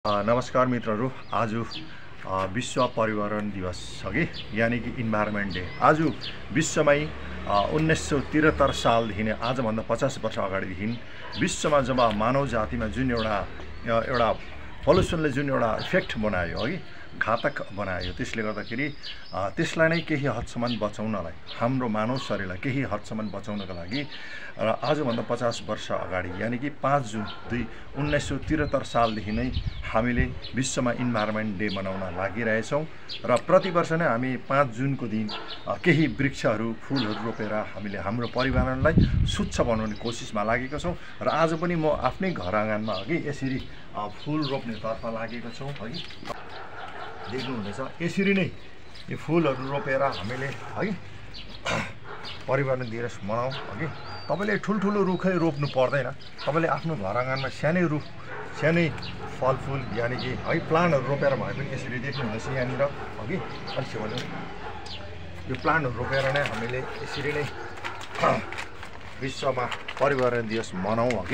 नमस्कार मित्रहरू, आज विश्व पर्यावरण दिवस छ कि यानी कि इन्भाइरोमेन्ट डे। आज विश्वमै 1973 सालदेखि नै आजभन्दा 50 वर्ष अगाडिदेखि विश्वमा जब मानव जातिमा जुन एउटा पल्युसनले जुन एउटा इफेक्ट बनायो है, घातक बनायो, त्यसले गर्दाखेरि त्यसलाई नै केही हदसम्म बचाउनलाई, हाम्रो मानव शरीरलाई केही हदसम्म बचाउनको लागि र आजभन्दा 50 वर्ष अगाडि यानी कि 5 जुन 1973 सालदेखि नै हामीले विश्वमा इन्भाइरोमेन्ट डे मनाउन लागिरहेछौँ र प्रति वर्ष नै हामी 5 जुनको दिन केही वृक्षहरू, फुलहरू रोपेर हामीले हाम्रो पर्यावरणलाई स्वच्छ बनाउने कोसिसमा लागेका छौँ। र आज पनि म आफ्नै घर आँगनमा अघि यसरी फुल रोप्नेतर्फ लागेको छौँ है, देख्नुहुँदैछ। यसरी नै यो फुलहरू रोपेर हामीले है पर्यावरण दिवस मनाउँ। अघि तपाईँले ठुल्ठुलो रुखै रोप्नु पर्दैन, तपाईँले आफ्नो घर आँगनमा सानै रुख, सानै फलफुल यानी कि है प्लान्टहरू रोपेर भए पनि यसरी देख्नुहुँदैछ यहाँनिर अघि अलिक भन्नु, यो प्लान्टहरू रोपेर नै हामीले यसरी नै विश्वमा पर्यावरण दिवस मनाउँ अघि।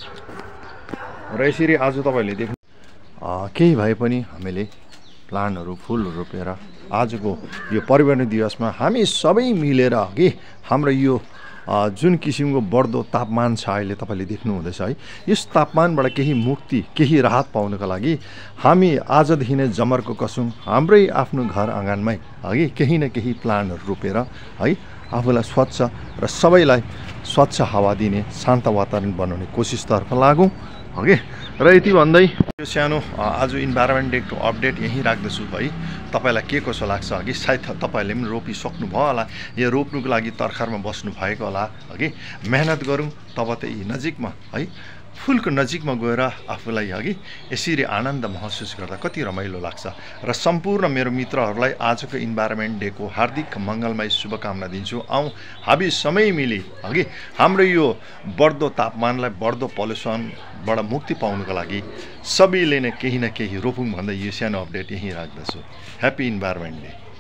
र यसरी आज तपाईँहरूले देख्नु केही भए पनि हामीले प्लान्टहरू, फुलहरू रोपेर आजको यो पर्यावरण दिवसमा हामी सबै मिलेर अघि हाम्रो यो जुन किसिमको बढ्दो तापमान छ अहिले तपाईँले देख्नुहुँदैछ है, यस तापमानबाट केही मुक्ति, केही राहत पाउनको लागि हामी आजदेखि नै जमर्को कसौँ हाम्रै आफ्नो घर आँगनमै अघि केही न केही प्लान्टहरू रोपेर है आफूलाई स्वच्छ र सबैलाई स्वच्छ हावा दिने, शान्त वातावरण बनाउने कोसिसतर्फ लागौँ अघि। र यति भन्दै यो सानो आज इन्भाइरोमेन्ट डेको अपडेट यहीँ राख्दछु है। तपाईँलाई के कसो लाग्छ अघि, सायद तपाईँहरूले पनि रोपिसक्नुभयो होला, यो रोप्नुको लागि तर्खरमा बस्नु भएको होला अघि। मेहनत गरौँ, तब त यी नजिकमा है फुलको नजिकमा गएर आफूलाई अघि यसरी आनन्द महसुस गर्दा कति रमाइलो लाग्छ। र सम्पूर्ण मेरो मित्रहरूलाई आजको इन्भाइरोमेन्ट डेको हार्दिक मङ्गलमय शुभकामना दिन्छु। आउँ हामी सबै मिली अघि हाम्रो यो बढ्दो तापमानलाई, बढ्दो पल्युसनबाट मुक्ति पाउनुको लागि सबैले नै केही न केही रोपौँ भन्दै यो सानो अपडेट यहीँ राख्दछु। Happy environment day.